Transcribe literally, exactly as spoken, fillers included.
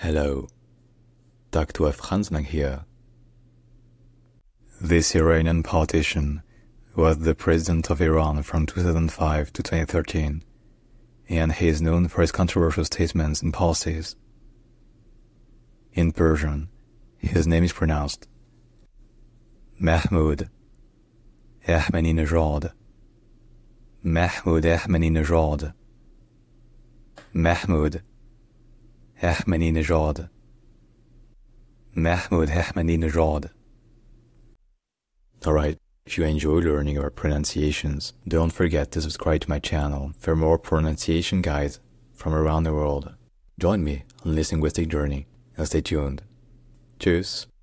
Hello, Doctor Franz here. This Iranian politician was the president of Iran from two thousand five to twenty thirteen, and he is known for his controversial statements and policies. In Persian, his name is pronounced Mahmoud Ahmadinejad. Mahmoud Ahmadinejad. Mahmoud Ahmadinejad. Mahmoud Ahmadinejad. Alright, if you enjoy learning our pronunciations, don't forget to subscribe to my channel for more pronunciation guides from around the world. Join me on this linguistic journey and stay tuned. Tschüss.